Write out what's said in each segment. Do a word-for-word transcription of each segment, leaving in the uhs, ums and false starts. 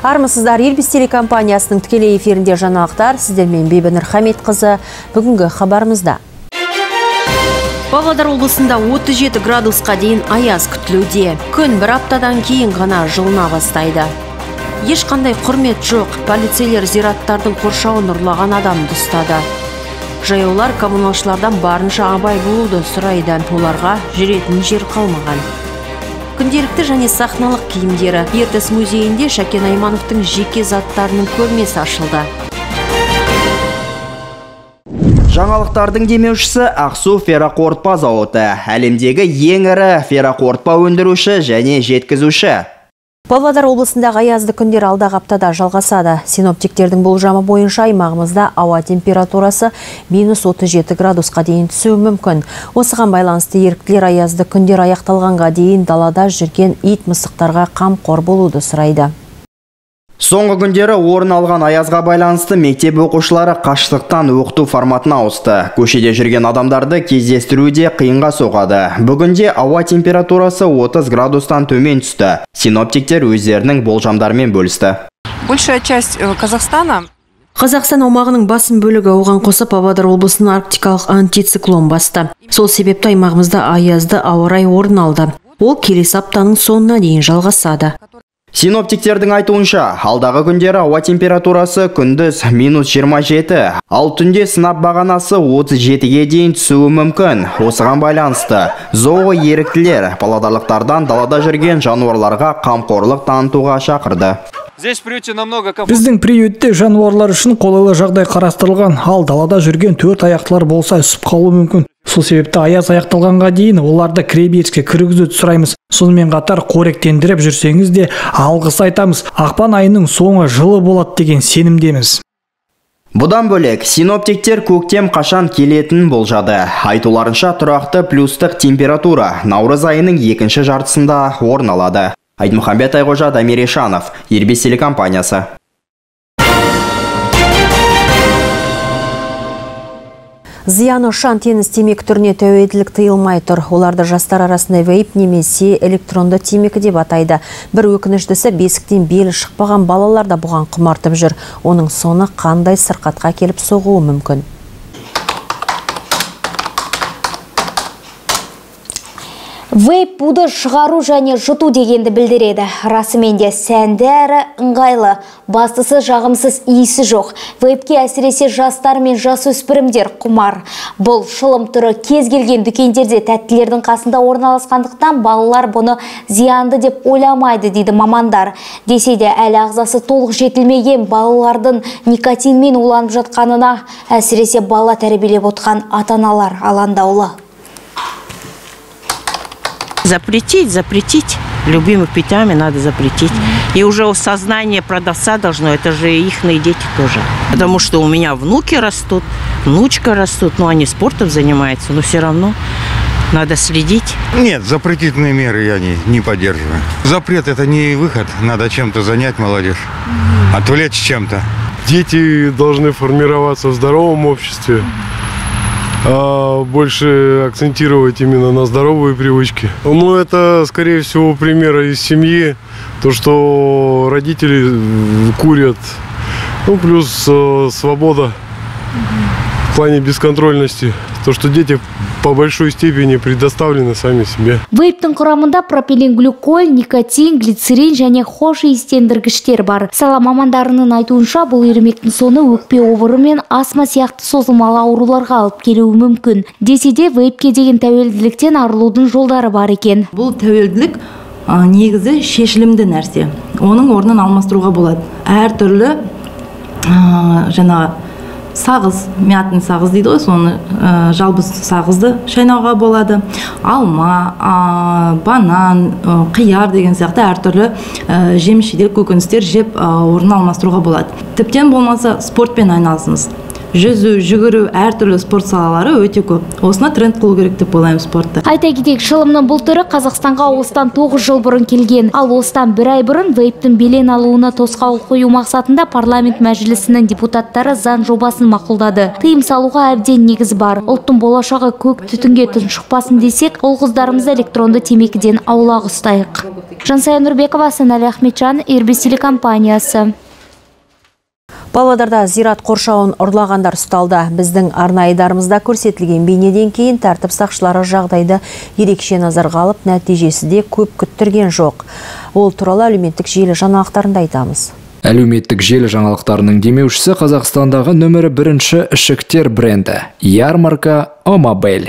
Армысыздар, Елбіз телекомпаниясының тікелей эфирінде жаңалықтар. Сіздермен Бейбаныр Хамидқызы. Бүгінгі хабарымызда. Павлодар облысында отыз жеті градусқа дейін аяз күтілуде. Күн бір аптадан кейін ғана жылына бастайды. Ешқандай құрмет жоқ. Полицейлер зираттардың қоршауын ұрлаған адамды ұстады. Жаяулар коммуналшылардан барынша абай болуды сұрайды. Оларға жүретін жер қалмаған. Күнделікті және сахналық киімдері. Ертіс музейінде Шәкен Аймановтың жеке заттарының көрмесі ашылды. Жаңалықтардың демеушісі Ақсу ферроқорытпа зауыты. Әлемдегі ең ірі ферроқорытпа өндіруші және жеткізуші. Павлодар облысындағы аязды күндер алдағы аптада жалғасады. Синоптиктердің болжамы бойынша аймағымызда ауа температурасы минус отыз жеті градусқа дейін түсуі мүмкін. Осыған байланысты еріктілер аязды күндер аяқталғанға дейін далада жүрген ит мысықтарға қамқор болуды сұрайды. Соңғы күндері орын алған аязға байланысты мектеп оқушылары қашықтықтан оқыту форматына ауысты. Көшеде жүрген адамдарды кездестіруде қиынға соғады. Бүгінде ауа температурасы отыз градустан төмен түсті. Синоптиктер өздерінің болжамдарымен бөлісті. Большая часть Казахстана Қазақстан аумағының басым бөлігі оған қоса Павлодар облысының арктикалық антициклон басты. Сол себепті аймағымызда аязды ауа райы орын алды. Ол келесі аптаның соңына дейін жалғасады. Синоптиктердің айтуынша, алдағы күндері ауа температурасы күндіз минус жиырма жеті, ал түнде сынап бағанасы отыз жетіге дейін түсуі мүмкін. Осыған байланысты зоо еріктілер павлодарлықтардан далада жүрген жануарларға қамқорлық танытуға шақырды. Біздің приютте жануарлар үшін қолайлы жағдай қарастырылған, ал далада жүрген төрт аяқтылар болса үсіп қалуы мүмкін. Сол себепті аяз аяқталғанға дейін оларды кіреберіске кіргізуді сұраймыз. Сонымен қатар қоректендіріп жүрсеңіз де алғыс айтамыз. Ақпан айының соңы жылы болады деген сенімдеміз. Бұдан бөлек, синоптиктер көктем қашан келетінін болжады. Айтуларынша тұрақты плюстық температура наурыз айының екінші жартысында орын алады. Айтмұхамбет Айғожа, Дамир Ешанов, Елбіз телекомпаниясы. Зияны шаң теңіз темекі түріне тәуелділік тыйылмай тұр. Оларды жастар арасында вейп немесе электронды темекі деп атайды. Бір өкініштісі бесіктен белі шықпаған балалар да бұған құмартып жүр. Оның соңы қандай сырқатқа келіп соғуы мүмкін. Вейп буды шығару және жұту дегенді білдіреді. Расымен де сәнді әрі ыңғайлы, бастысы жағымсыз иісі жоқ. Вейпке әсіресе жастар мен жасөспірімдер құмар. Бұл шылым түрі кез келген дүкендерде тәттілердің қасында орналасқандықтан балалар бұны зиянды деп ойламайды дейді мамандар. Десе де әлі ағзасы толық жетілмеген балалардың никотинмен уланып жатқанына әсіресе бала тәрбиелеп отқан ата-аналар алаңдаулы. Запретить, запретить. Любимых питьями надо запретить. И уже сознание продавца должно, это же ихные дети тоже. Потому что у меня внуки растут, внучка растут, но они спортом занимаются, но все равно надо следить. Нет, запретительные меры я не, не поддерживаю. Запрет – это не выход, надо чем-то занять молодежь, отвлечь чем-то. Дети должны формироваться в здоровом обществе. Больше акцентировать именно на здоровые привычки. Ну, это, скорее всего, примеры из семьи. То, что родители курят. Ну, плюс э, свобода в плане бесконтрольности. То, что дети по большой степени предоставлены сами себе. Вейптің құрамында пропиленглюколь, никотин, глицерин және хош иістендіргіштер бар. Сала мамандарының айтуынша бұл ермектің соны өкпе обыры мен астма сияқты созылмалы ауруларға алып келуі мүмкін. Десе де вейпке деген тәуелділіктен арылудың жолдары бар екен. Бұл тәуелділік негізі шешілімді нәрсе. Оның орнын алмастыруға болады. Әр түрлі жаңа сағыз, мятный сағыз дейді ғой, соны ә, жалбыз сағызды шайнауға болады. Алма, ә, банан, ә, қияр деген сияқты әртүрлі ә, жеміс-жидек көкөністер жеп ә, орнын алмастыруға болады. Тіптен болмаса спортпен айналысыңыз. жүзу, жүгіру, әртүрлі спорт салалары өте көп. Осына тренд қылу керек деп ойлаймын спортты. Айта кетейік, шылымның бұл түрі Қазақстанға осыдан тоғыз жыл бұрын келген. Ал осыдан бір ай бұрын вейптің белең алуына тосқауыл қою мақсатында парламент мәжілісінің депутаттары заң жобасын мақұлдады. Тыйым салуға әбден негіз бар. Ұлттың болашағы көк түтінге тұншықпасын десек, ұл-қыздарымызды электронды темекіден аулақ ұстайық. Жансая Нұрбекова, Санали Ахметжан, Ирбис телекомпаниясы. Павлодарда зират қоршауын ұрлағандар ұсталды. Біздің арнайдарымызда көрсетілген бейнеден кейін тәртіп сақшылары жағдайды ерекше назарға алып, нәтижесі де көп күттірген жоқ. Ол туралы әлеуметтік желі жаңалықтарында айтамыз. Әлеуметтік желі жаңалықтарының демеушісі Қазақстандағы нөмірі бірінші ішіктер бренді Ярмарка Омабель.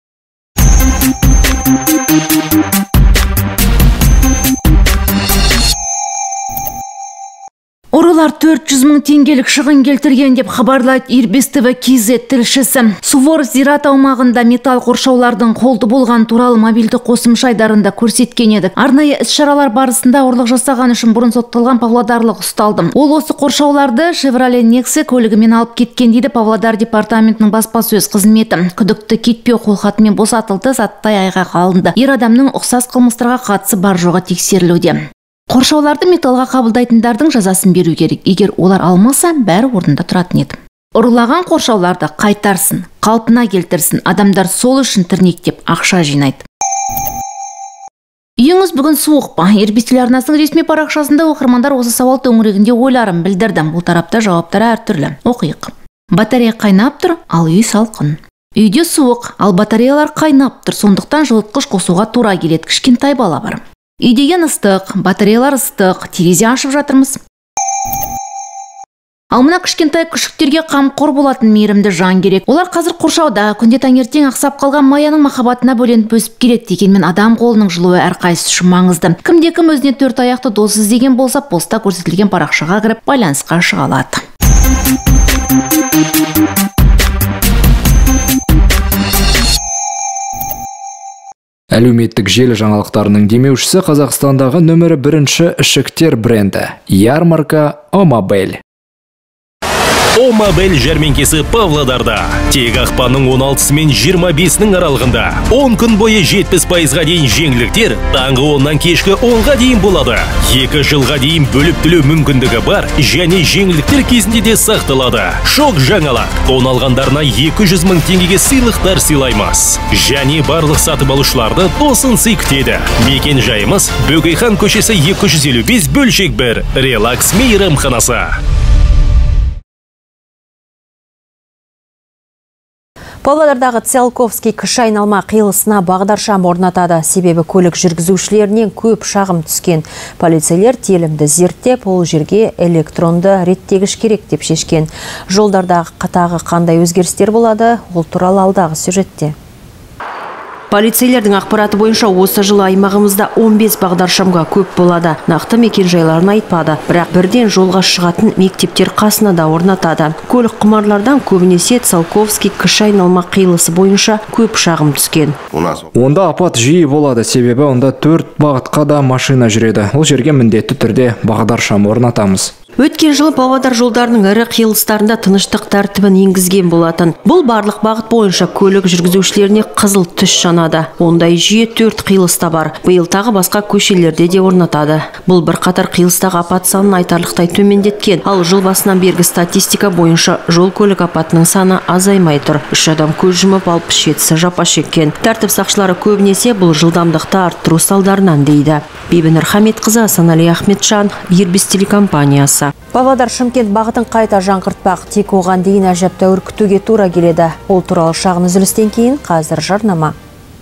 Ұрылар төрт жүз мың теңгелік шығын келтірген деп хабарлайды Ирбис тэ вэ кей зет тілшісі. Суворов зират аумағында металл қоршаулардың қолды болған туралы мобильді қосымша айдарында көрсеткен едік. Арнайы іс-шаралар барысында ұрлық жасаған үшін бұрын сотталған павлодарлық ұсталды. Ол осы қоршауларды Chevrolet Nexia көлігімен алып кеткен дейді Павлодар департаментінің баспасөз қызметі. Күдікті кетпеу қолхатымен босатылды, заттай айға қалынды. Ер адамның ұқсас қылмыстарға қатысы бар жоғы тексерілуде. Қоршауларды металға қабылдайтындардың жазасын беру керек. Егер олар алмаса, бәрі орнында тұратын еді. Ұрлаған қоршауларды қайтарсын, қалпына келтірсін. Адамдар сол үшін тірнектеп ақша жинайды. Үйіңіз бүгін суық па? Ирбис телеарнасының ресми парақшасында оқырмандар осы сауал төңірегінде ойларын білдірді. Бұл тарапта жауаптары әртүрлі. Оқиық. Батарея қайнап тұр, ал үй салқын. Үйде суық, ал батареялар қайнап тұр. Сондықтан жылытқыш қосуға тура келеді. Кішкентай бала бар. Үйдеген ыстық, батареялар ыстық, терезе ашып жатырмыз. Ал мына кішкентай күшіктерге қамқор болатын мейірімді жан керек. Олар қазір қоршауда, күнде таңертең ақсап қалған Маяның махаббатына бөленіп өсіп келеді. Дегенмен адам қолының жылуы әрқайсысы үшін маңызды. Кімде кім өзіне төрт аяқты дос іздеген болса, постта көрсетілген парақшаға кіріп байланысқа шыға алады. Әлеуметтік желі жаңалықтарының демеушісі Қазақстандағы нөмірі бірінші ішіктер бренді Ярмарка Омабель. Омабель жәрмеңкесі Павлодарда. Тек ақпанның он алтысы мен жиырма бесінің аралығында. он күн бойы жетпіс пайызға дейін жеңілдіктер таңғы оннан кешкі онға дейін болады. екі жылға дейін бөліп төлеу мүмкіндігі бар және жеңілдіктер кезінде де сақталады. Шок жаңалық. Он алғандарына екі жүз мың теңгеге сыйлықтар сыйлаймыз. Және барлық сатып алушыларды тосын сый күтеді. Мекен жайымыз Бөкейхан көшесі екі жүз елу бес бөлшек бір. Релакс мейрамханасы. Павлодардағы Циолковский кіші айналма қиылысына бағдаршам орнатады. Себебі көлік жүргізушілерінен көп шағым түскен. Полицейлер телімді зерттеп, ол жерге электронды реттегіш керек деп шешкен. Жолдардағы қатағы қандай өзгерістер болады, ол туралы алдағы сюжетте. Полицейлердің ақпараты бойынша осы жылы аймағымызда он бес бағдаршамға көп болады. Нақты мекен жайларын айтпады, бірақ бірден жолға шығатын мектептер қасына да орнатады. Көлік құмарлардан көбінесе Циолковский кіші айналма қиылысы бойынша көп шағым түскен. Онда апат жиі болады, себебі онда төрт бағытқа да машина жүреді. Ол жерге міндетті түрде бағдаршам орнатамыз. Өткен жылы Павлодар жолдарының ірі қиылыстарында тыныштық тәртібін енгізген болатын. Бұл барлық бағыт бойынша көлік жүргізушілеріне қызыл түс жанады. Ондай жүйе төрт қиылыста бар. Биыл тағы басқа көшелерде де орнатады. Бұл бірқатар қиылыстағы апат санын айтарлықтай төмендеткен. Ал жыл басынан бергі статистика бойынша жол көлік апатының саны азаймай тұр. Үш адам көз жұмып, алпыс жетісі жапа шеккен. Тәртіп сақшылары көбінесе бұл жылдамдықты арттыру салдарынан дейді. Бибінұр Хамитқызы, Санали Ахметжан, Ирбис телекомпаниясы. Павлодар Шымкент бағытын қайта жаңғыртпақ, тек оған дейін әжептәуір күтуге тура келеді. Ол туралы шағын үзілістен кейін қазір жарнама.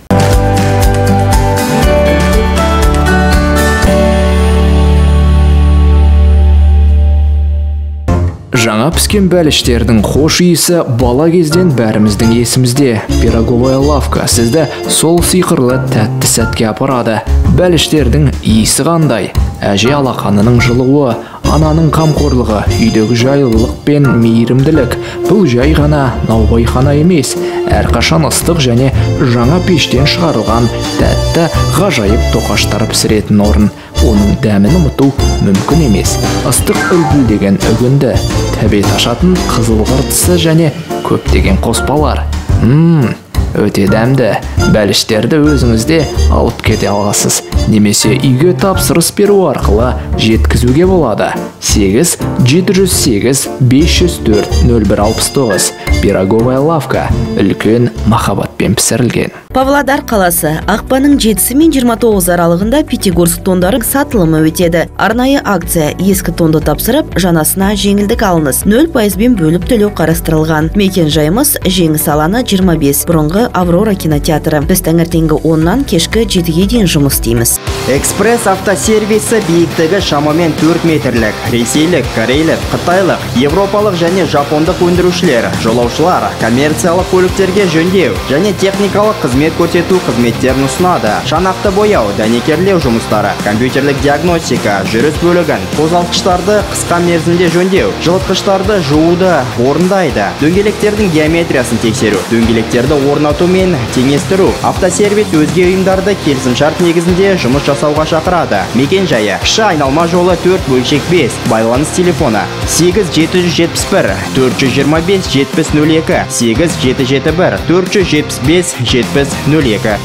Жаңа піскен бәліштердің хош иісі бала кезден бәріміздің есімізде. Пироговая лавка сізді сол сиқырлы тәтті сәтке апарады. Бәліштердің иісі қандай? Әже алақанының жылуы, Ананың қамқорлығы, үйдегі жайлылық пен мейірімділік бұл жай ғана наубайхана емес, әрқашан ыстық және жаңа пештен шығарылған тәтті ғажайып тоқаштар пісіретін орын. Оның дәмін ұмыту мүмкін емес. Ыстық үлпілдеген үгінді, тәбет ашатын қызыл қыртысы және көптеген қоспалар. Ммм, өте дәмді. Бәліштерді өзіңізде алып кете аласыз. Немесе үйге тапсырыс беру арқылы жеткізуге болады. сегіз жеті жүз сегіз бес жүз төрт нөл бір алпыс тоғыз. Пироговая лавка. Үлкен махаббатпен пісірілген. Павлодар қаласы ақпанның жетісі мен жиырма тоғызы аралығында Пятигорск тондары сатылымы өтеді. Арнайы акция: ескі тонды тапсырып, жанасына жеңілдік алыңыз. нөл пайызбен бөліп төлеу қарастырылған. Мекен жайымыз Жеңіс алаңы жиырма бес, бұрынғы Аврора кинотеатры. Біз таңертеңгі оннан кешкі жетіге дейін жұмыс істейміз. Экспресс автосервисі биіктігі шамамен төрт метрлік. Ресейлік, корейлік, қытайлық, европалық және жапондық өндірушілер, жолаушылар, коммерциялық көліктерге жөндеу және техникалық қызмет көрсету қызметтерін ұсынады. Шанақты бояу, дәнекерлеу жұмыстары, компьютерлік диагностика, жүріс бөлігін, қозғалтқыштарды қысқа мерзімде жөндеу, жылытқыштарды жууды орындайды. Дөңгелектердің геометриясын тексеру, дөңгелектерді орнату мен теңестіру. Автосервис өзге ұйымдарды келісімшарт негізінде жұмыс жасауға шақырады. Мекен жайы: кіші айналма жолы төрт бөлшек бес. Байланыс телефоны: сегіз жеті жүз жетпіс бір төрт жүз жиырма бес жетпіс нөл екі, сегіз жеті жеті бір төрт жүз жетпіс бес жетпіс нөл екі.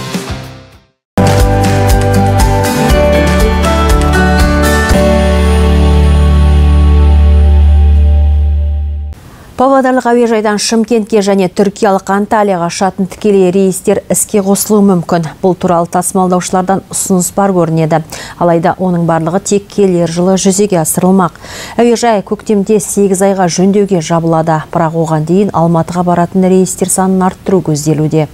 Павлодарлық әуежайдан Шымкентке және түркиялық Анталияға ұшатын тікелей рейстер іске қосылуы мүмкін. Бұл туралы тасымалдаушылардан ұсыныс бар көрінеді. Алайда оның барлығы тек келер жылы жүзеге асырылмақ. Әуежай көктемде сегіз айға жөндеуге жабылады, бірақ оған дейін Алматыға баратын рейстер санын арттыру көзделуде.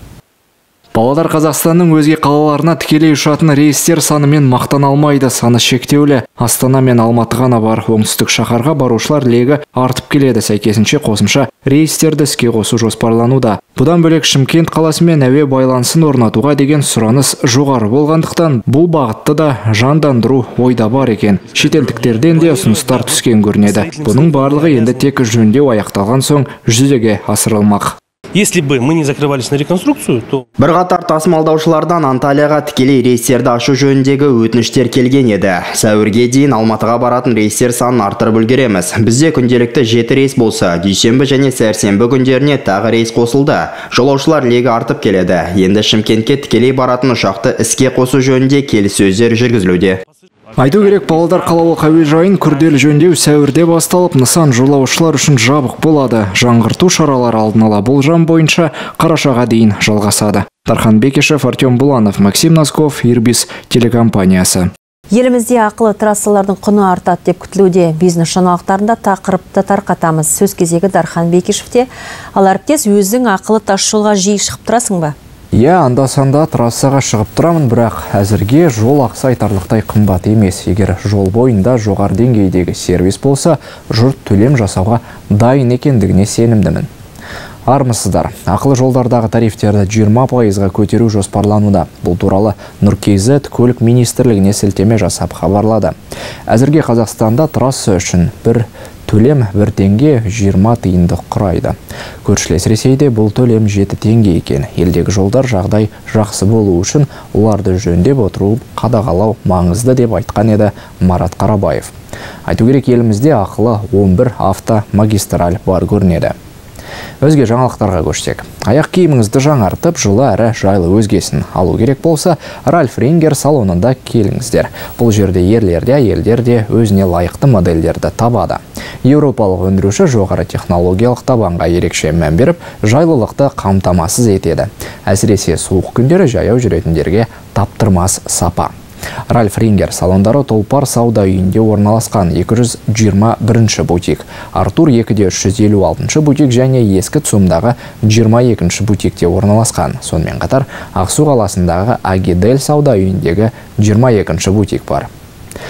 Павлодар Қазақстанның өзге қалаларына тікелей ұшатын рейстер санымен мақтан алмайды, саны шектеулі. Астана мен Алматы ғана бар. Оңтүстік шаһарға барушылар легі артып келеді. Сәйкесінше қосымша рейстерді іске қосу жоспарлануда. Бұдан бөлек Шымкент қаласымен әуе байланысын орнатуға деген сұраныс жоғары болғандықтан бұл бағытты да жандандыру ойда бар екен. Шетелдіктерден де ұсыныстар түскен көрінеді. Бұның барлығы енді тек жөндеу аяқталған соң жүзеге асырылмақ. Если бы мы не закрывались на реконструкцию, то... Бірқатар тасымалдаушылардан Анталияға тікелей рейстерді ашу жөніндегі өтініштер келген еді. Сәуірге дейін Алматыға баратын рейстер санын арттырып үлгереміз. Бізде күнделікті жеті рейс болса, дүйсенбі және сәрсенбі күндеріне тағы рейс қосылды. Жолаушылар легі артып келеді. Енді Шымкентке тікелей баратын ұшақты іске қосу жөнінде келіссөздер жүргізілуде. Айту керек, Павлодар қалалық әуежайын күрделі жөндеу сәуірде басталып, нысан жолаушылар үшін жабық болады. Жаңғырту шаралары алдын ала болжам бойынша қарашаға дейін жалғасады. Дархан Бекешев, Артем Буланов, Максим Носков, Ирбис телекомпаниясы. Елімізде ақылы трассалардың құны артады деп күтілуде. Бизнес жаңалықтарында тақырыпты тарқатамыз. Сөз кезегі Дархан Бекешевте. Ал әріптес, өзің ақылы тас жолға жиі шығып тұрасың ба? Иә, анда-санда трассаға шығып тұрамын, бірақ әзірге жол ақысы айтарлықтай қымбат емес. Егер жол бойында жоғары деңгейдегі сервис болса, жұрт төлем жасауға дайын екендігіне сенімдімін. Армысыздар, ақылы жолдардағы тарифтерді жиырма пайызға көтеру жоспарлануда. Бұл туралы Нұр.кз көлік министрлігіне сілтеме жасап хабарлады. Әзірге Қазақстанда трасса үшін бір төлем бір теңге жиырма тиынды құрайды. Көршілес Ресейде бұл төлем жеті теңге екен. Елдегі жолдар жағдай жақсы болу үшін оларды жөндеп отыру қадағалау маңызды деп айтқан еді Марат Қарабаев. Айту керек, елімізде ақылы он бір автомагистраль бар көрінеді. Өзге жаңалықтарға көшсек. Аяқ киіміңізді жаңартып, жылы әрі жайлы өзгесін алу керек болса, Ральф Рингер салонында келіңіздер. Бұл жерде ерлер де, әйелдер де өзіне лайықты модельдерді табады. Еуропалық өндіруші жоғары технологиялық табанға ерекше мән беріп, жайлылықты қамтамасыз етеді. Әсіресе суық күндері жаяу жүретіндерге таптырмас сапа. Ральф Рингер салондары Толпар сауда үйінде орналасқан екі жүз жиырма бірінші бутик. Артур екіде үш жүз елу алтыншы бутик және ескі Цумдағы жиырма екінші бутикте орналасқан. Сонымен қатар Ақсу қаласындағы Агидель сауда үйіндегі жиырма екінші бутик бар.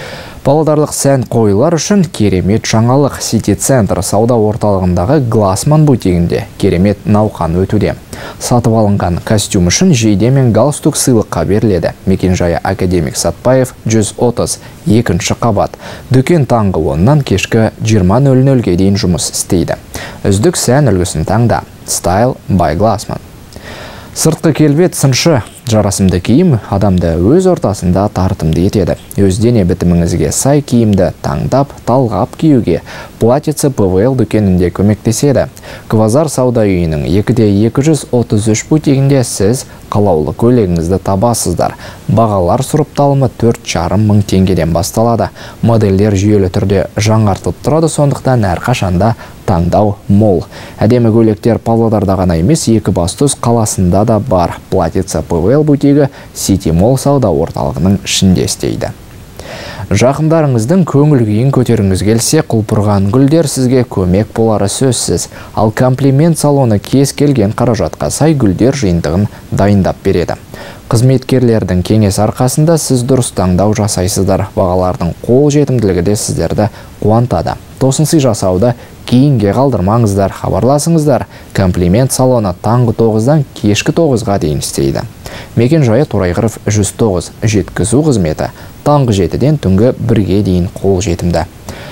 Павлодарлық сән қойлар үшін керемет жаңалық. Сити центр сауда орталығындағы Глассман бутигінде керемет науқан өтуде. Сатып алынған костюм үшін жейде мен галстук сыйлыққа беріледі. Мекенжайы Академик Сатпаев жүз отыз екінші қабат. Дүкен таңғы оннан кешкі жиырма нөл нөлге дейін жұмыс істейді. Үздік сән үлгісін таңда. Style by Glassman. Сыртқы келбет сыншы, жарасымды киім адамды өз ортасында тартымды етеді. Өз дене бітіміңізге сай киімді таңдап, талғап киюге платьице пэ вэ эл дүкенінде көмектеседі. Квазар сауда үйінің екі де екі жүз отыз үш бутигінде сіз қалаулы көйлегіңізді табасыздар. Бағалар сұрыпталымы төрт жарым мың теңгеден басталады. Модельдер жүйелі түрде жаңартылып тұрады, сондықтан әрқашанда таңдау мол. Әдемі көйлектер Павлодарда ғана емес, Екібастұз қаласында да бар. Платьице пэ вэ эл бутигі Сити Молл сауда орталығының ішінде істейді. Жақындарыңыздың көңіл күйін көтеріңіз келсе, құлпырған гүлдер сізге көмек болары сөзсіз. Ал комплимент салоны кез келген қаражатқа сай гүлдер жиынтығын дайындап береді. Қызметкерлердің кеңес арқасында сіз дұрыс таңдау жасайсыздар. Бағалардың қол жетімділігі де сіздерді қуантады. Тосынсый жасауды кейінге қалдырмаңыздар, хабарласыңыздар. Комплимент салоны таңғы тоғыздан кешкі тоғызға дейін істейді. Мекен жайы Торайғыров жүз тоғыз, жеткізу қызметі таңғы жетіден түнгі бірге дейін қол жетімді.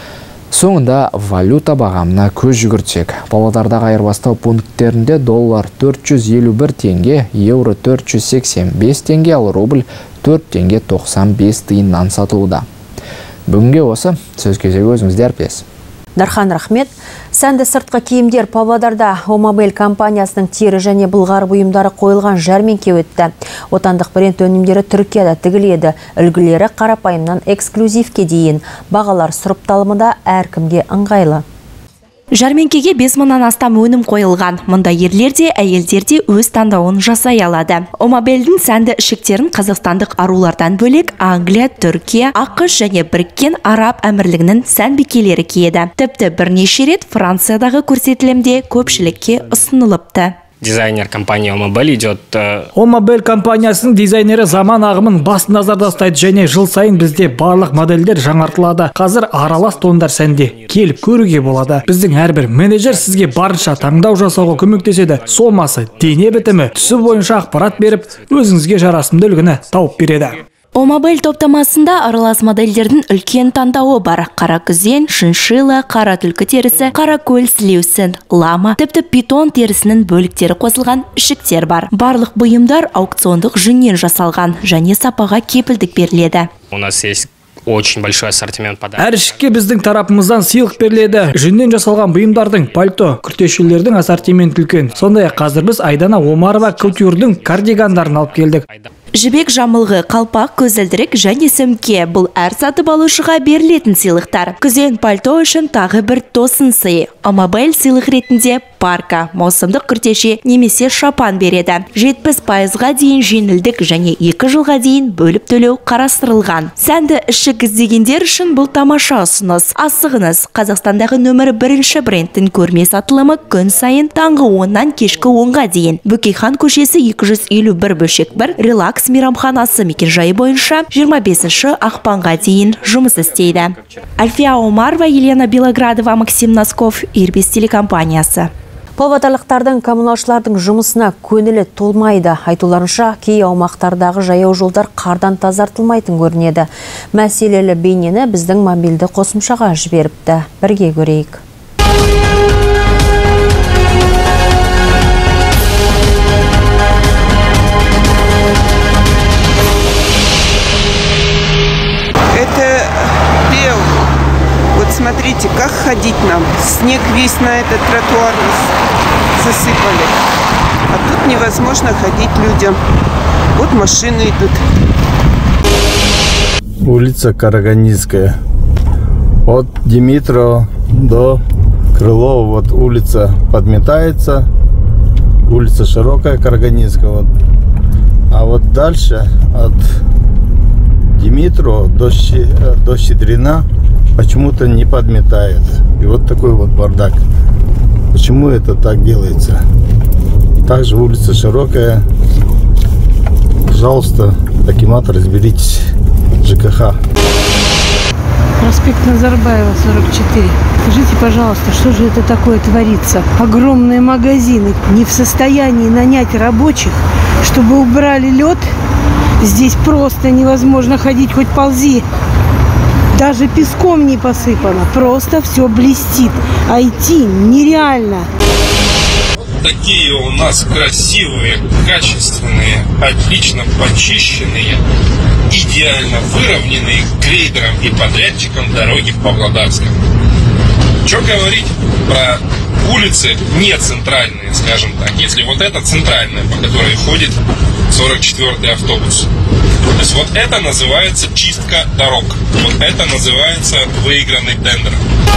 Соңында валюта бағамына көз жүгіртсек. Павлодардағы айырбастау пункттерінде доллар төрт жүз елу бір теңге, еуро төрт жүз сексен бес теңге, ал рубль төрт теңге тоқсан бес тиыннан сатылуда. Бүгінге осы, сөз кезегі өзіңізде әріптес. Дархан рахмет. Сәнді сыртқы киімдер Павлодарда Омабель компаниясының тері және былғары бұйымдары қойылған жәрмеңке өтті. Отандық бренд өнімдері Түркияда тігіледі. Үлгілері қарапайымнан эксклюзивке дейін. Бағалар сұрыпталымында әркімге ыңғайлы. Жәрмеңкеге бес мыңнан астам өнім қойылған. Мұнда ерлер де, әйелдер де өз таңдауын жасай алады. Омабельдің сәнді ішіктерін қазақстандық арулардан бөлек Англия, Түркия, ақш және Біріккен Араб Әмірлігінің сән бикелері киеді. Тіпті бірнеше рет Франциядағы көрсетілімде көпшілікке ұсынылыпты. Дизайнер компании Омабель идет... Омабель компаниясының дизайнері заман ағымын басты назарда ұстайды, және жыл сайын бізде барлық модельдер жаңартылады. Қазір аралас тондар сәнде келіп көруге болады. Біздің әрбір менеджер сізге барынша таңдау жасауға көмектеседі. Сомасы, дене бітімі, түсі бойынша ақпарат беріп, өзіңізге жарасымды үлгіні тауып береді. Омабель топтамасында аралас модельдердің үлкен таңдауы бар. Қара күзен, шиншилла, қара түлкі терісі, қара көл сілеусін, лама, тіпті питон терісінің бөліктері қосылған ішіктер бар. Барлық бұйымдар аукциондық жүннен жасалған және сапаға кепілдік беріледі. У нас есть очень большой ассортимент подарок. Әр ішікке біздің тарапымыздан сыйлық беріледі. Жүннен жасалған бұйымдардың пальто, күртешелердің ассортименті үлкен. Сондай-ақ қазір біз Айдана Омарова кутюрдің кардигандарын алып келдік. Жібек жамылғы, қалпақ, көзілдірік және сөмке. Бұл әр сатып алушыға берілетін сыйлықтар. Күзен пальто үшін тағы бір тосын сый. Омабель сыйлық ретінде парка, маусымдық күртеше немесе шапан береді. жетпіс пайызға дейін жеңілдік және екі жылға дейін бөліп төлеу қарастырылған. Сәнді ішік іздегендер үшін бұл тамаша ұсыныс. Асығыңыз, Қазақстандағы нөмірі бірінші брендтің көрме сатылымы күн сайын таңғы оннан кешкі онға дейін. Бөкейхан көшесі екі жүз елу бір бөлшек бір, релакс мейрамханасы мекенжайы бойынша жиырма бесінші ақпанға дейін жұмыс істейді. Альфия Омарова, Елена Белоградова, Максим Носков, Ирбис телекомпаниясы. Павлодарлықтардың коммуналшылардың жұмысына көңілі толмайды. Айтуларынша, кей аумақтардағы жаяу жолдар қардан тазартылмайтын көрінеді. Мәселелі бейнені біздің мобильді қосымшаға жіберіпті. Бірге көрейік. Смотрите, как ходить нам. Снег весь на этот тротуар засыпали. А тут невозможно ходить людям. Вот машины идут. Улица Караганинская. От Димитрова до Крылова. Вот улица подметается. Улица широкая, Караганинская. Вот. А вот дальше от Димитрова до, до Щедрина почему-то не подметает. И вот такой вот бардак. Почему это так делается? Также улица широкая. Пожалуйста, акимат, разберитесь. ЖКХ. Проспект Назарбаева, сорок четыре. Скажите, пожалуйста, что же это такое творится? Огромные магазины не в состоянии нанять рабочих, чтобы убрали лед. Здесь просто невозможно ходить, хоть ползи. Даже песком не посыпано. Просто все блестит. А идти нереально. Такие у нас красивые, качественные, отлично почищенные, идеально выровненные грейдером и подрядчиком дороги в Павлодарском. Что говорить про улицы не центральные, скажем так, если вот это центральная, по которой ходит сорок четвёртый автобус. То есть вот это называется чистка дорог, вот это называется выигранный тендер.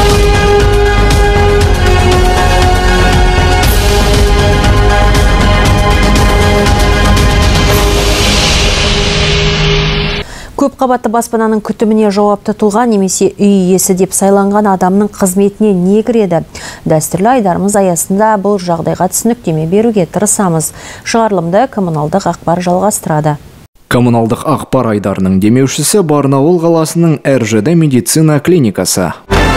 Көп қабатты баспананың күтіміне жауапты тұлға немесе үй иесі деп сайланған адамның қызметіне не кіреді? Дәстүрлі айдарымыз аясында бұл жағдайға түсініктеме беруге тырысамыз. Шығарылымды коммуналдық ақпар жалғастырады. Коммуналдық ақпар айдарының демеушісі Барнауыл қаласының эр жэ дэ медицина клиникасы.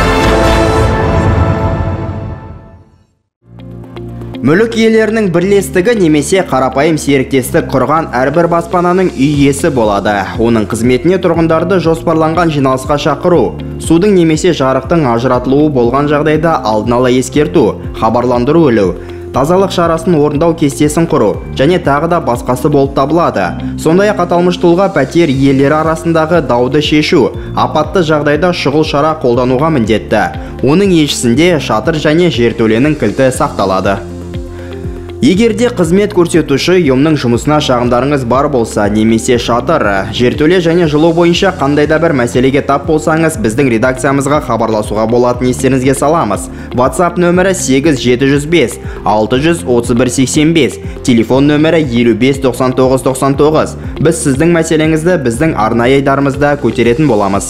Мүлік иелерінің бірлестігі немесе қарапайым серіктестік құрған әрбір баспананың үй иесі болады. Оның қызметіне тұрғындарды жоспарланған жиналысқа шақыру, судың немесе жарықтың ажыратылуы болған жағдайда алдын ала ескерту, хабарландыру өлу, тазалық шарасын орындау кестесін құру және тағы да басқасы болып табылады. Сондай-ақ аталмыш тұлға пәтер иелері арасындағы дауды шешу, апатты жағдайда шұғыл шара қолдануға міндетті. Оның еншісінде шатыр және жертөленің кілті сақталады. Егерде қызмет көрсетуші ұйымның жұмысына шағымдарыңыз бар болса, немесе шатыр, жертөле және жылу бойынша қандай да бір мәселеге тап болсаңыз, біздің редакциямызға хабарласуға болатын естеріңізге саламыз. WhatsApp нөмірі сегіз жеті жүз бес алты жүз отыз бір сексен бес, телефон нөмірі елу бес тоқсан тоғыз тоқсан тоғыз. Біз сіздің мәселеңізді біздің арнайы айдарымызда көтеретін боламыз.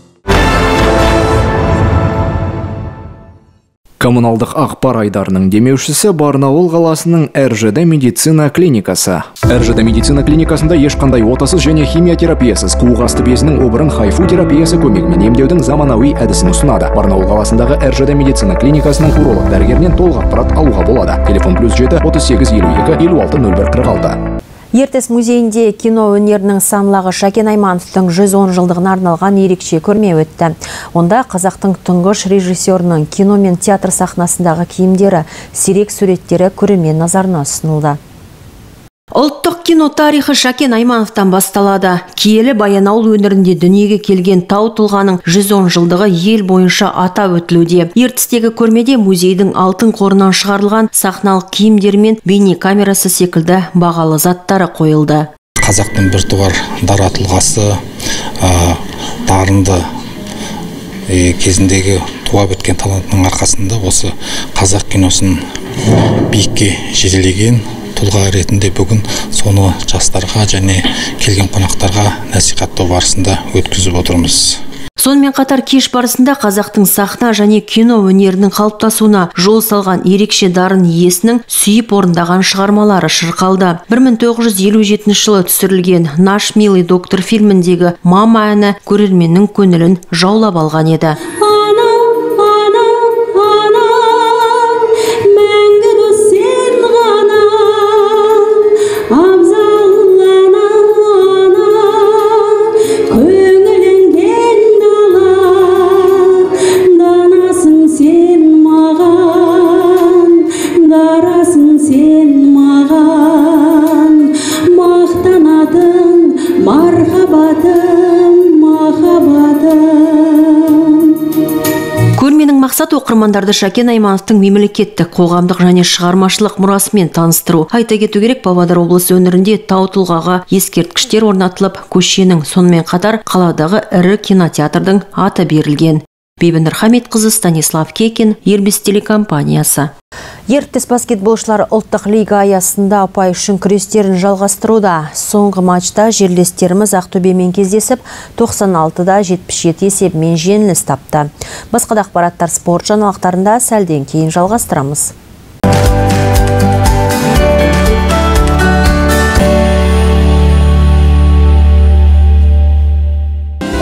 Коммуналдық ақпар айдарының демеушісі Барнауыл қаласының эр жэ дэ медицина клиникасы. эр жэ дэ медицина клиникасында ешқандай отасыз және химиотерапиясыз қуық асты безінің обырын хайфу терапиясы көмегімен емдеудің заманауи әдісін ұсынады. Барнауыл қаласындағы эр жэ дэ медицина клиникасының уролог дәрігерінен толық ақпарат алуға болады. Телефон плюс жеті отыз сегіз елу екі елу алты нөл бір қырық алты. Ертіс музейінде кино өнерінің саңлағы Шәкен Аймановтың жүз он жылдығына арналған ерекше көрме өтті. Онда қазақтың тұңғыш режиссерінің кино мен театр сахнасындағы киімдері, сирек суреттері көрермен назарына ұсынылды. Ұлттық кино тарихы Шәкен Аймановтан басталады. Киелі Баянауыл өңірінде дүниеге келген тау тұлғаның жүз он жылдығы ел бойынша атап өтілуде. Ертістегі көрмеде музейдің алтын қорынан шығарылған сахналық киімдер мен бейне камерасы секілді бағалы заттары қойылды. Қазақтың біртуар дара тұлғасы, дарынды кезіндегі туа біткен талантының арқасында осы қазақ киносын биікке жетелеген тұлға ретінде бүгін соны жастарға және келген қонақтарға насихаттау барысында өткізіп отырмыз. Сонымен қатар кеш барысында қазақтың сахна және кино өнерінің қалыптасуына жол салған ерекше дарын иесінің сүйіп орындаған шығармалары шырқалды. бір мың тоғыз жүз елу жетінші жылы түсірілген «Наш милый доктор» фильміндегі «Мама» әні көрерменнің көңілін жаулап алған еді. Көрменің мақсат оқырмандарды Шәкен Аймановтың мемлекеттік, қоғамдық және шығармашылық мұрасымен таныстыру. Айта кету керек, Павлодар облысы өңірінде тау тұлғаға ескерткіштер орнатылып, көшенің сонымен қатар қаладағы ірі кинотеатрдың аты берілген. Бейбінір Хамитқызы, Станислав Кекин, Ербис телекомпаниясы. Ертіс баскетболшылар ұлттық лига аясында ұпай үшін күрестерін жалғастыруда. Соңғы матчта жерлестеріміз Ақтөбемен кездесіп, тоқсан алтыда жетпіс жеті есебімен жеңіліс тапты. Басқа да ақпараттар спорт жаңалықтарында сәлден кейін жалғастырамыз.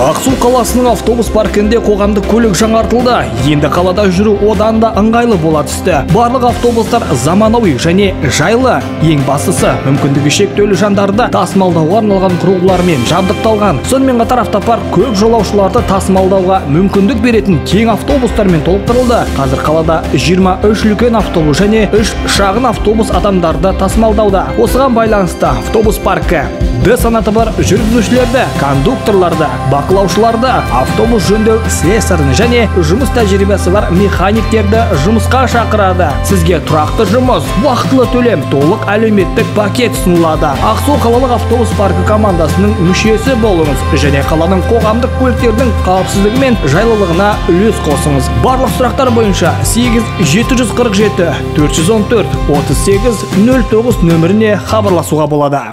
Ақсу қаласының автобус паркінде қоғамдық көлік жаңартылды. Енді қалада жүру одан да ыңғайлы бола түсті. Барлық автобустар заманауи және жайлы. Ең бастысы, мүмкіндігі шектеулі жандарды тасымалдауға арналған құрылғылармен жабдықталған. Сонымен қатар автопарк көп жолаушыларды тасымалдауға мүмкіндік беретін кең автобустармен толықтырылды. Қазір қалада жиырма үш үлкен автобус және үш шағын автобус адамдарды тасымалдауда. Осыған байланысты автобус паркі Д санаты бар жүргізушілерді, кондукторларды, бақылаушыларды, автобус жөндеу слесарін және жұмыс тәжірибесі бар механиктерді жұмысқа шақырады. Сізге тұрақты жұмыс, уақытылы төлем, толық әлеуметтік пакет ұсынылады. Ақсу қалалық автобус паркі командасының мүшесі болыңыз және қаланың қоғамдық көліктердің қауіпсіздігі мен жайлылығына үлес қосыңыз. Барлық сұрақтар бойынша сегіз жеті жүз қырық жеті төрт жүз он төрт отыз сегіз нөл тоғыз нөміріне хабарласуға болады.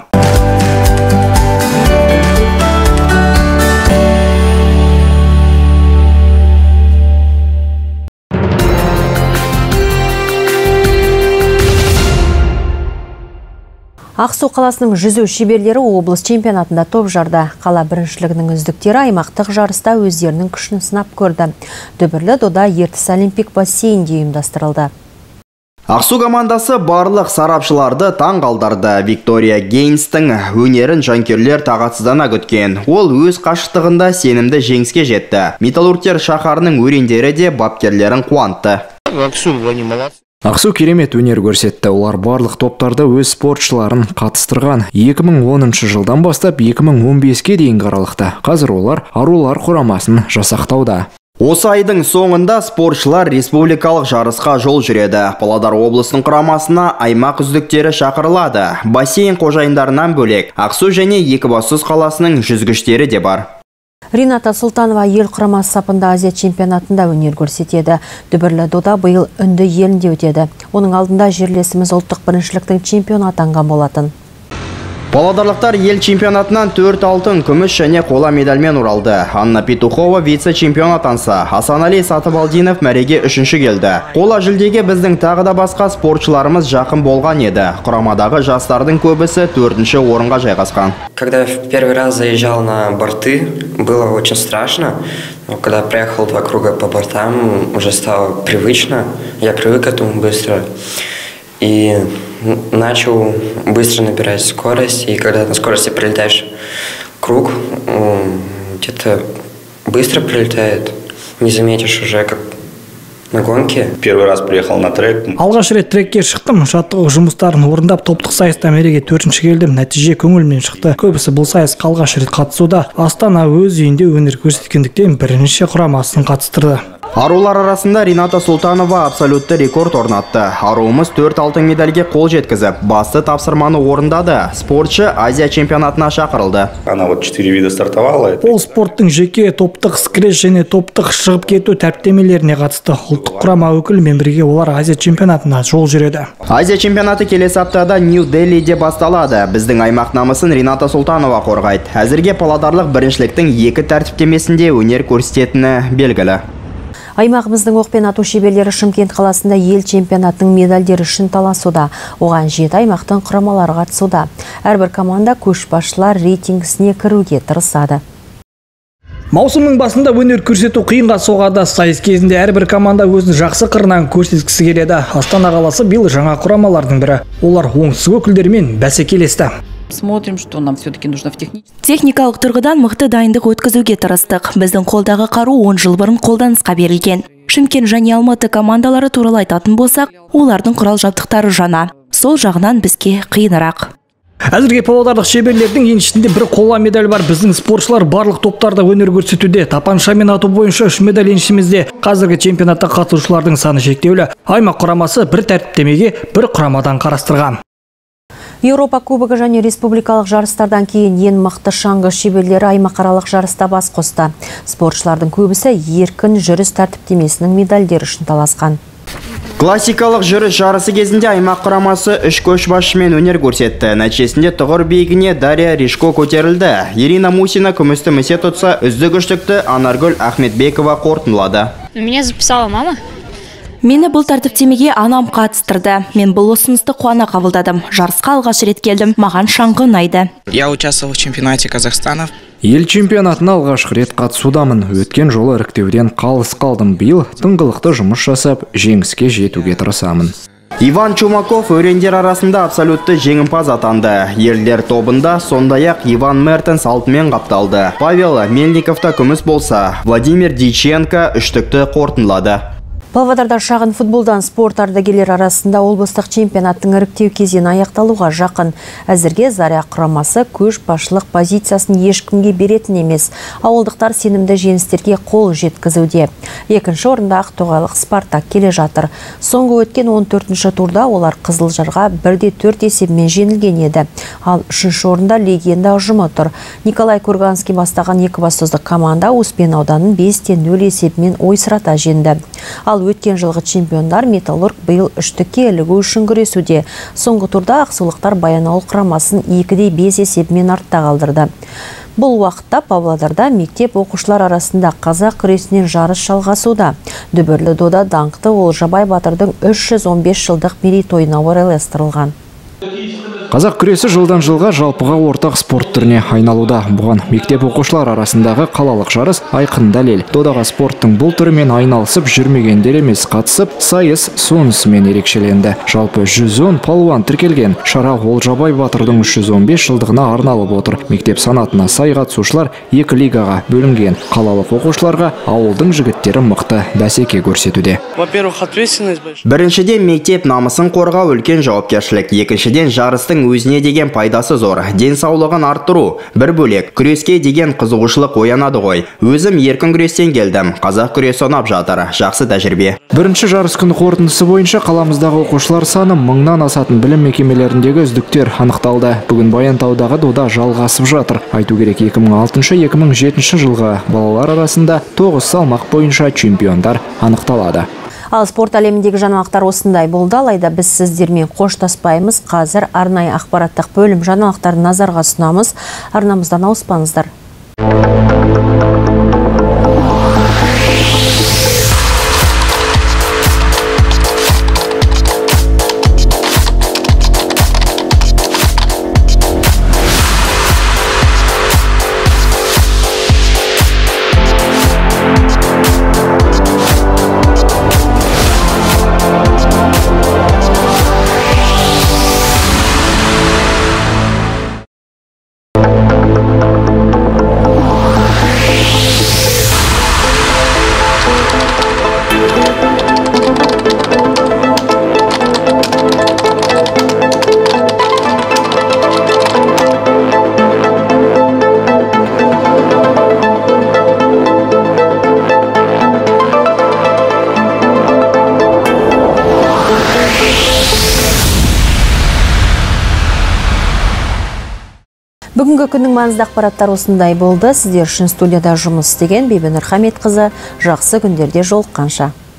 Ақсу қаласының жүзу шеберлері облыс чемпионатында топ жарды. Қала біріншілігінің үздіктері аймақтық жарыста өздерінің күшін сынап көрді. Дүбірлі дода ертіс олимпик бассейнде ұйымдастырылды. Ақсу командасы барлық сарапшыларды таң қалдырды. Виктория Гейнстің өнерін жанкүйерлер тағатсыздана күткен. Ол өз қашықтығында сенімді жеңіске жетті. Металлургтер шаһарының өрендері де бапкерлерін қуантты. Ақсу керемет өнер көрсетті. Олар барлық топтарда өз спортшыларын қатыстырған. екі мың оныншы жылдан бастап екі мың он беске дейінгі аралықта. Қазір олар арулар құрамасын жасақтауда. Осы айдың соңында спортшылар республикалық жарысқа жол жүреді. Павлодар облысының құрамасына аймақ үздіктері шақырылады. Бассейн қожайындарынан бөлек Ақсу және Екібастұз қаласының жүзгіштері де бар. Рината Сұлтанова ел құрамасы сапында Азия чемпионатында өнер көрсетеді. Дүбірлі дода биыл үнді елінде өтеді. Оның алдында жерлесіміз ұлттық біріншіліктің чемпионы атанған болатын. Павлодарлықтар ел чемпионатынан төрт алтын, күміс және қола медальмен оралды. Анна Петухова вице-чемпион атанса, Асанали Сатыбалдинов мәреге үшінші келді. Қола жүлдеге біздің тағы да басқа спортшыларымыз жақын болған еді. Құрамадағы жастардың көбісі төртінші орынға жайғасқан. Когда в первый раз заезжал на борты, было очень страшно. Но когда проехал два круга по бортам, уже стало привычно. Я привык к этому быстро. И начал быстро набирать скорость. И когда на скорости пролетаешь круг, где-то быстро пролетает. Не заметишь уже, как на гонке. Первый раз приехал на трек. Алғаш рет трекке шықтым. Жаттығу жұмыстарын орындап топтық сайыста мәреге төртінші келдім. Нәтиже көңілімнен шықты. Көбісі бұл сайысқа алғаш рет қатысуда. Астана өз үйінде өнер көрсеткендіктен бірінші құрамасын қатыстырды. Арулар арасында Рината Сұлтанова абсолютті рекорд орнатты. Аруымыз төрт алтын медальге қол жеткізіп, басты тапсырманы орындады. Спортшы Азия чемпионатына шақырылды. Она вот четыре вида стартовала. Ол спорттың жеке, топтық скреш және топтық шығып кету тәртіптемелеріне қатысты. Ұлттық құрама өкілімен бірге олар Азия чемпионатына жол жүреді. Азия чемпионаты келесі аптада Нью-Делиде басталады. Біздің аймақ намысын Рината Сұлтанова қорғайды. Әзірге павлодарлық біріншіліктің екі тәртіптемесінде өнер көрсететіні белгілі. Аймағымыздың оқпен ату шеберлері Шымкент қаласында ел чемпионатының медальдері үшін таласуда. Оған жеті аймақтың құрамалары қатысуда. Әрбір команда көшбасшылар рейтингісіне кіруге тырысады. Маусымның басында өнер көрсету қиынға соғады. Сайыс кезінде әрбір команда өзін жақсы қырынан көрсеткісі келеді. Астана қаласы биыл жаңа құрамалардың бірі. Олар оңтүстік өкілдерімен бәсекелесті. Смотрим, что нам все-таки нужно в техническом. Техникалық тұрғыдан мықты дайындық өткізуге тырыстық. Біздің қолдағы қару он жыл бұрын қолданысқа берілген. Шымкент және Алматы командалары туралы айтатын болсақ, олардың құрал жабдықтары жаңа. Сол жағынан бізге қиынырақ. Әзірге павлодарлық шеберлердің еншісінде бір қола медаль бар. Біздің спортшылар барлық топтарда өнер көрсетуде. Тапаншамен ату бойынша үш медаль еншімізде. Қазіргі чемпионатта қатысушылардың саны шектеулі. Аймақ құрамасы бір тәртіптемеге бір құрамадан қарастырған. Еуропа кубогы және республикалық жарыстардан кейін ең мықты шаңғы шеберлері аймақаралық жарыста бас қосты. Спортшылардың көбісі еркін жүріс тәртіптемесінің медальдері үшін таласқан. Классикалық жүріс жарысы кезінде аймақ құрамасы үш көшбасшымен өнер көрсетті. Нәтижесінде тұғыр биігіне Дарья Ришко көтерілді. Ирина Мусина күмісті місе тұтса, үздік үштікті Анаргүл Ахметбекова қорытындылады. Меня записала мама. Мені бұл тәртіптемеге анам қатыстырды. Мен бұл ұсынысты қуана қабылдадым. Жарысқа алғаш рет келдім. Маған шаңғы ұнайды. Я участвовал в чемпионате Казахстана. Ел чемпионатына алғашқы рет қатысудамын. Өткен жолы іріктеуден қалыс қалдым. Биыл тыңғылықты жұмыс жасап, жеңіске жетуге тырысамын. Иван Чумаков өрендер арасында абсолютті жеңімпаз атанды. Ерлер тобында сондай-ақ Иван Мертенс алтынмен қапталды. Павел Мельниковта күміс болса, Владимир Диченко үштікті қорытындылады. Павлодарда шағын футболдан спорт ардагерлер арасында облыстық чемпионаттың іріктеу кезеңі аяқталуға жақын. Әзірге Заря құрамасы көш басшылық позициясын ешкімге беретін емес. Ауылдықтар сенімді жеңістерге қол жеткізуде. Екінші орында Ақтоғайлық Спартак келе жатыр. Соңғы өткен он төртінші турда олар Қызылжарға бірде төрт есебімен жеңілген еді. Ал үшінші орында легенда ұжымы тұр. Николай Курганский бастаған екібастұздық команда Успен ауданын бесте нөл есебімен ойсырата жеңді. Ал өткен жылғы чемпиондар Металлург биыл үштікке ілігу үшін күресуде. Соңғы турда ақсулықтар Баянауыл құрамасын екіде бес есебімен артта қалдырды. Бұл уақытта Павлодарда мектеп оқушылар арасында қазақ күресінен жарыс жалғасуда. Дүбірлі дода даңқты Олжабай Батырдың үш жүз он бес жылдық мерейтойына орайластырылған. Қазақ күресі жылдан жылға жалпыға ортақ спорт түріне айналуда. Бұған мектеп оқушылар арасындағы қалалық жарыс айқын дәлел. Додаға спорттың бұл түрімен айналысып жүрмегендер емес қатысып, сайыс сонысымен ерекшеленді. Жалпы жүз он палуан тіркелген. Шара Олжабай Батырдың үш жүз он бес жылдығына арналып отыр. Мектеп санатына сай қатысушылар екі лигаға бөлінген. Қалалық оқушыларға ауылдың жігіттері мықты бәсеке көрсетуде. Біріншіден мектеп намысын қорғау үлкен жауапкершілік. Екіншіден жарыстың өзіне деген пайдасы зор. Денсаулығын арттыру бір бөлек. Күреске деген қызығушылық оянады ғой. Өзім еркін күрестен келдім. Қазақ күресі ұнап жатыр. Жақсы тәжірибе. Бірінші жарыс күні қорытындысы бойынша қаламыздағы оқушылар саны мыңнан асатын білім мекемелеріндегі үздіктер анықталды. Бүгін Баянтаудағы дода жалғасып жатыр. Айту керек, екі мың алтыншы - екі мың жетінші жылғы балалар арасында тоғыз салмақ бойынша чемпиондар анықталады. Ал спорт әлеміндегі жаңалықтар осындай болды. Алайда біз сіздермен қоштаспаймыз. Қазір арнайы ақпараттық бөлім жаңалықтарын назарға ұсынамыз. Арнамыздан ауыспаңыздар. Бүгінгі күннің маңызды ақпараттар осындай болды. Сіздер үшін студияда жұмыс істеген Бибінұр Хамедқызы. Жақсы күндерде жолыққанша.